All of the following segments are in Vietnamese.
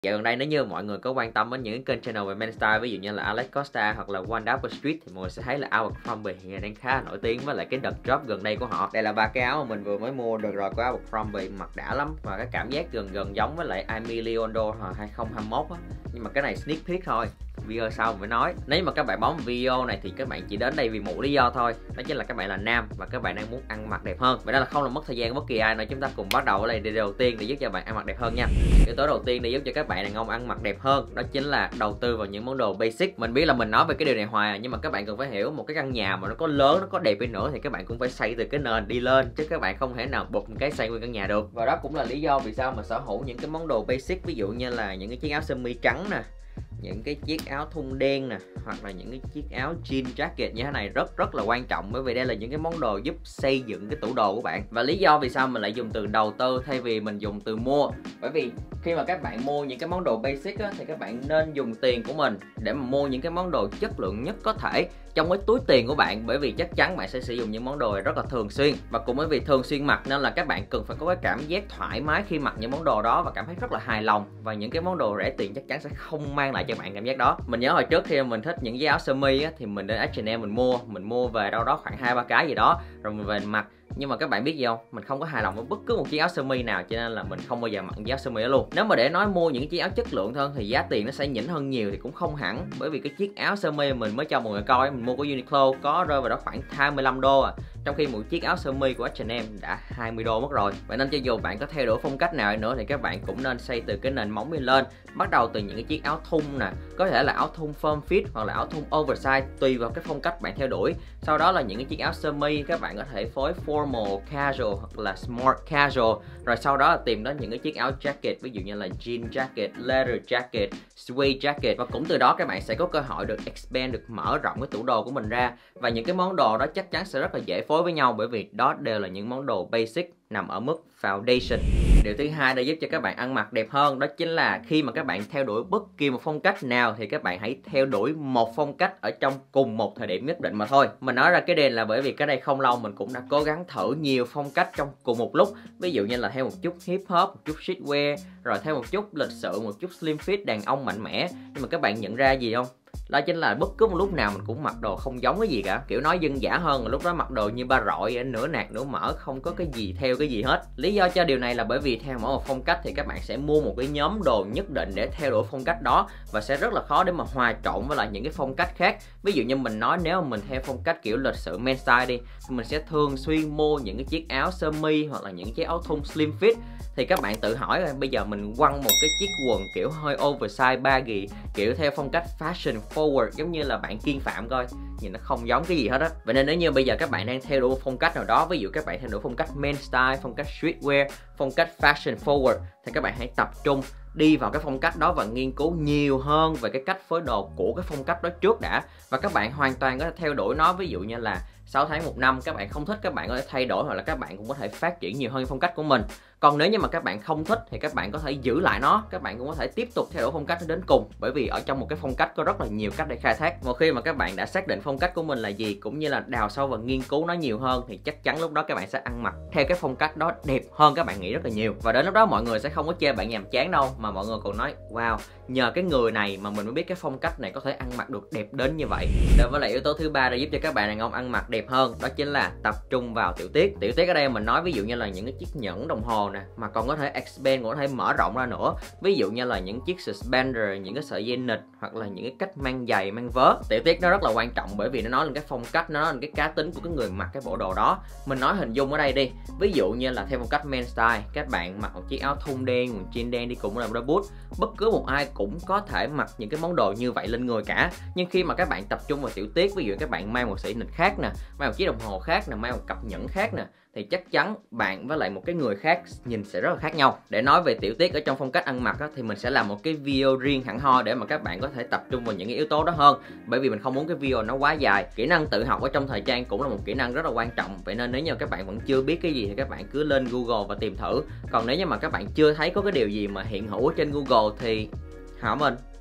Dạo gần đây nếu như mọi người có quan tâm đến những cái kênh channel về men style, ví dụ như là Alex Costa hoặc là One Double Street, thì mọi người sẽ thấy là Abercrombie hiện đang khá là nổi tiếng với lại cái đợt drop gần đây của họ. Đây là ba cái áo mà mình vừa mới mua được rồi của Abercrombie, mặc đã lắm và cái cảm giác gần giống với lại Emiliondo 2021 á. Nhưng mà cái này sneak peek thôi, video sau mới nói. Nếu mà các bạn bấm video này thì các bạn chỉ đến đây vì một lý do thôi, đó chính là các bạn là nam và các bạn đang muốn ăn mặc đẹp hơn. Vậy đó là không làm mất thời gian của bất kỳ ai nữa, chúng ta cùng bắt đầu với lại đầu tiên để giúp cho bạn ăn mặc đẹp hơn nha. Yếu tố đầu tiên để giúp cho các bạn đàn ông ăn mặc đẹp hơn đó chính là đầu tư vào những món đồ basic. Mình biết là mình nói về cái điều này hoài nhưng mà các bạn cần phải hiểu, một cái căn nhà mà nó có lớn, nó có đẹp đi nữa thì các bạn cũng phải xây từ cái nền đi lên, chứ các bạn không thể nào bụp một cái xây nguyên căn nhà được. Và đó cũng là lý do vì sao mà sở hữu những cái món đồ basic, ví dụ như là những cái chiếc áo sơ mi trắng nè, những cái chiếc áo thun đen nè, hoặc là những cái chiếc áo jean jacket như thế này rất là quan trọng, bởi vì đây là những cái món đồ giúp xây dựng cái tủ đồ của bạn. Và lý do vì sao mình lại dùng từ đầu tư thay vì mình dùng từ mua, bởi vì khi mà các bạn mua những cái món đồ basic á, thì các bạn nên dùng tiền của mình để mà mua những cái món đồ chất lượng nhất có thể trong cái túi tiền của bạn, bởi vì chắc chắn bạn sẽ sử dụng những món đồ này rất là thường xuyên. Và cũng bởi vì thường xuyên mặc nên là các bạn cần phải có cái cảm giác thoải mái khi mặc những món đồ đó và cảm thấy rất là hài lòng, và những cái món đồ rẻ tiền chắc chắn sẽ không mang lại cho bạn cảm giác đó. Mình nhớ hồi trước khi mình thích những cái áo sơ mi á, thì mình đến H&M mình mua về đâu đó khoảng 2-3 cái gì đó rồi mình về mặc. Nhưng mà các bạn biết gì không, mình không có hài lòng với bất cứ một chiếc áo sơ mi nào, cho nên là mình không bao giờ mặc chiếc áo sơ mi đó luôn. Nếu mà để nói mua những chiếc áo chất lượng hơn thì giá tiền nó sẽ nhỉnh hơn nhiều thì cũng không hẳn, bởi vì cái chiếc áo sơ mi mình mới cho mọi người coi, mình mua của Uniqlo có rơi vào đó khoảng 25 đô à, trong khi một chiếc áo sơ mi của H&M đã 20 đô mất rồi. Vậy nên cho dù bạn có theo đuổi phong cách nào nữa thì các bạn cũng nên xây từ cái nền móng đi lên, bắt đầu từ những cái chiếc áo thun nè, có thể là áo thun form fit hoặc là áo thun oversize tùy vào cái phong cách bạn theo đuổi. Sau đó là những cái chiếc áo sơ mi các bạn có thể phối formal, casual hoặc là smart casual, rồi sau đó là tìm đến những cái chiếc áo jacket, ví dụ như là jean jacket, leather jacket, suede jacket, và cũng từ đó các bạn sẽ có cơ hội được expand, được mở rộng cái tủ đồ của mình ra. Và những cái món đồ đó chắc chắn sẽ rất là dễ phối với nhau, bởi vì đó đều là những món đồ basic nằm ở mức foundation. Điều thứ hai để giúp cho các bạn ăn mặc đẹp hơn đó chính là khi mà các bạn theo đuổi bất kỳ một phong cách nào thì các bạn hãy theo đuổi một phong cách ở trong cùng một thời điểm nhất định mà thôi. Mình nói ra cái này là bởi vì cái đây không lâu mình cũng đã cố gắng thử nhiều phong cách trong cùng một lúc, ví dụ như là theo một chút hip hop, một chút streetwear, rồi theo một chút lịch sự, một chút slim fit đàn ông mạnh mẽ. Nhưng mà các bạn nhận ra gì không? Đó chính là bất cứ một lúc nào mình cũng mặc đồ không giống cái gì cả, kiểu nói dân dã hơn, lúc đó mặc đồ như ba rọi, nửa nạc nửa mỡ, không có cái gì theo cái gì hết. Lý do cho điều này là bởi vì theo mỗi một phong cách thì các bạn sẽ mua một cái nhóm đồ nhất định để theo đuổi phong cách đó, và sẽ rất là khó để mà hòa trộn với lại những cái phong cách khác. Ví dụ như mình nói nếu mà mình theo phong cách kiểu lịch sự men style đi, mình sẽ thường xuyên mua những cái chiếc áo sơ mi hoặc là những chiếc áo thun slim fit. Thì các bạn tự hỏi bây giờ mình quăng một cái chiếc quần kiểu hơi oversize baggy, kiểu theo phong cách fashion forward giống như là bạn Kiên Phạm coi, nhìn nó không giống cái gì hết á. Vậy nên nếu như bây giờ các bạn đang theo đuổi một phong cách nào đó, ví dụ các bạn theo đuổi phong cách men style, phong cách streetwear, phong cách fashion forward, thì các bạn hãy tập trung đi vào cái phong cách đó và nghiên cứu nhiều hơn về cái cách phối đồ của cái phong cách đó trước đã. Và các bạn hoàn toàn có thể theo đuổi nó, ví dụ như là 6 tháng 1 năm các bạn không thích, các bạn có thể thay đổi, hoặc là các bạn cũng có thể phát triển nhiều hơn phong cách của mình. Còn nếu như mà các bạn không thích thì các bạn có thể giữ lại nó, các bạn cũng có thể tiếp tục theo đuổi phong cách đến cùng, bởi vì ở trong một cái phong cách có rất là nhiều cách để khai thác. Một khi mà các bạn đã xác định phong cách của mình là gì, cũng như là đào sâu và nghiên cứu nó nhiều hơn, thì chắc chắn lúc đó các bạn sẽ ăn mặc theo cái phong cách đó đẹp hơn các bạn nghĩ rất là nhiều. Và đến lúc đó mọi người sẽ không có chê bạn nhàm chán đâu, mà mọi người còn nói wow, nhờ cái người này mà mình mới biết cái phong cách này có thể ăn mặc được đẹp đến như vậy. Đối với lại yếu tố thứ ba để giúp cho các bạn đàn ông ăn mặc đẹp hơn đó chính là tập trung vào tiểu tiết. Tiểu tiết ở đây mình nói ví dụ như là những cái chiếc nhẫn đồng hồ nè, mà còn có thể expand, còn có thể mở rộng ra nữa, ví dụ như là những chiếc suspender, những cái sợi dây nịt, hoặc là những cái cách mang giày, mang vớ. Tiểu tiết nó rất là quan trọng bởi vì nó nói lên cái phong cách, nó nói lên cái cá tính của cái người mặc cái bộ đồ đó. Mình nói hình dung ở đây đi, ví dụ như là theo phong cách men style, các bạn mặc một chiếc áo thun đen, một jean đen đi cùng với một đôi boot, bất cứ một ai cũng có thể mặc những cái món đồ như vậy lên người cả. Nhưng khi mà các bạn tập trung vào tiểu tiết, ví dụ các bạn mang một sợi nịt khác nè, mang một chiếc đồng hồ khác nè, mang một cặp nhẫn khác nè, thì chắc chắn bạn với lại một cái người khác nhìn sẽ rất là khác nhau. Để nói về tiểu tiết ở trong phong cách ăn mặc á, thì mình sẽ làm một cái video riêng hẳn hoi để mà các bạn có thể tập trung vào những cái yếu tố đó hơn, bởi vì mình không muốn cái video nó quá dài. Kỹ năng tự học ở trong thời trang cũng là một kỹ năng rất là quan trọng, vậy nên nếu như các bạn vẫn chưa biết cái gì thì các bạn cứ lên Google và tìm thử. Còn nếu như mà các bạn chưa thấy có cái điều gì mà hiện hữu ở trên Google thì hỏi mình,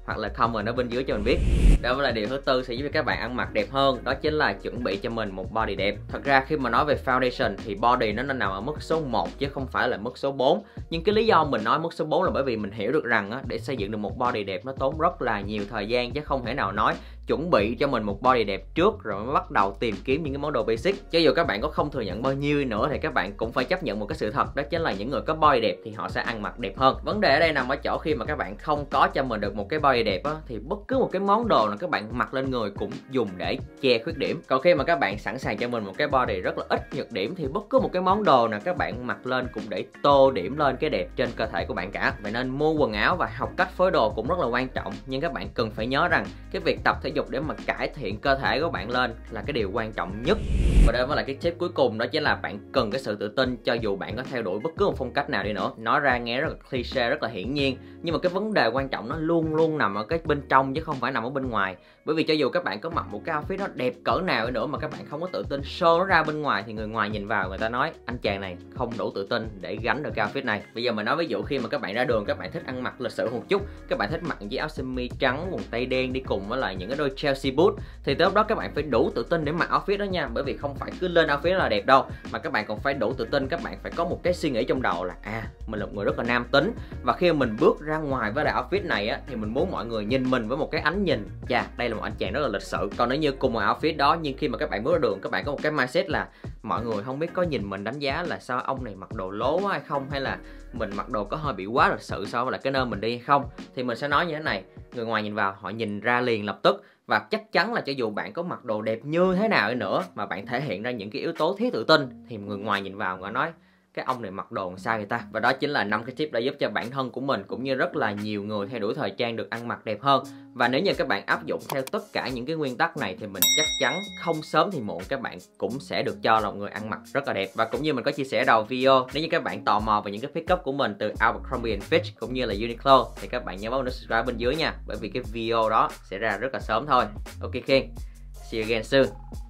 hoặc là comment ở bên dưới cho mình biết. Đó là điều thứ tư sẽ giúp cho các bạn ăn mặc đẹp hơn, đó chính là chuẩn bị cho mình một body đẹp. Thật ra khi mà nói về foundation thì body nó nên nằm ở mức số 1 chứ không phải là mức số 4. Nhưng cái lý do mình nói mức số 4 là bởi vì mình hiểu được rằng để xây dựng được một body đẹp nó tốn rất là nhiều thời gian, chứ không thể nào nói chuẩn bị cho mình một body đẹp trước rồi mới bắt đầu tìm kiếm những cái món đồ basic. Cho dù các bạn có không thừa nhận bao nhiêu nữa thì các bạn cũng phải chấp nhận một cái sự thật, đó chính là những người có body đẹp thì họ sẽ ăn mặc đẹp hơn. Vấn đề ở đây nằm ở chỗ khi mà các bạn không có cho mình được một cái body đẹp thì bất cứ một cái món đồ nào các bạn mặc lên người cũng dùng để che khuyết điểm. Còn khi mà các bạn sẵn sàng cho mình một cái body rất là ít nhược điểm thì bất cứ một cái món đồ nào các bạn mặc lên cũng để tô điểm lên cái đẹp trên cơ thể của bạn cả. Vậy nên mua quần áo và học cách phối đồ cũng rất là quan trọng, nhưng các bạn cần phải nhớ rằng cái việc tập thể dục để mà cải thiện cơ thể của bạn lên là cái điều quan trọng nhất. Và đây mới là cái tip cuối cùng, đó chính là bạn cần cái sự tự tin cho dù bạn có theo đuổi bất cứ một phong cách nào đi nữa. Nói ra nghe rất là cliché, rất là hiển nhiên, nhưng mà cái vấn đề quan trọng nó luôn luôn nằm ở cái bên trong chứ không phải nằm ở bên ngoài. Bởi vì cho dù các bạn có mặc một cái outfit nó đẹp cỡ nào đi nữa mà các bạn không có tự tin show nó ra bên ngoài thì người ngoài nhìn vào người ta nói anh chàng này không đủ tự tin để gánh được cái outfit này. Bây giờ mình nói ví dụ khi mà các bạn ra đường, các bạn thích ăn mặc lịch sự một chút, các bạn thích mặc những chiếc áo sơ mi trắng quần tây đen đi cùng với lại những cái đôi Chelsea boot, thì tới lúc đó các bạn phải đủ tự tin để mặc outfit đó nha. Bởi vì không phải cứ lên outfit là đẹp đâu, mà các bạn còn phải đủ tự tin. Các bạn phải có một cái suy nghĩ trong đầu là mình là một người rất là nam tính, và khi mà mình bước ra ngoài với lại outfit này thì mình muốn mọi người nhìn mình với một cái ánh nhìn đây là một anh chàng rất là lịch sự. Còn nếu như cùng một outfit đó nhưng khi mà các bạn bước ra đường, các bạn có một cái mindset là mọi người không biết có nhìn mình đánh giá là sao ông này mặc đồ lố quá hay không, hay là mình mặc đồ có hơi bị quá lịch sự so với lại cái nơi mình đi hay không, thì mình sẽ nói như thế này: người ngoài nhìn vào họ nhìn ra liền lập tức. Và chắc chắn là cho dù bạn có mặc đồ đẹp như thế nào đi nữa mà bạn thể hiện ra những cái yếu tố thiếu tự tin thì người ngoài nhìn vào người nói cái ông này mặc đồ sao vậy ta. Và đó chính là 5 cái tip đã giúp cho bản thân của mình cũng như rất là nhiều người theo đuổi thời trang được ăn mặc đẹp hơn. Và nếu như các bạn áp dụng theo tất cả những cái nguyên tắc này thì mình chắc chắn không sớm thì muộn các bạn cũng sẽ được cho là một người ăn mặc rất là đẹp. Và cũng như mình có chia sẻ đầu video, nếu như các bạn tò mò về những cái pick up của mình từ Abercrombie Fitch cũng như là Uniqlo thì các bạn nhớ bấm nút subscribe bên dưới nha, bởi vì cái video đó sẽ ra rất là sớm thôi. Ok Kiên, see you again soon.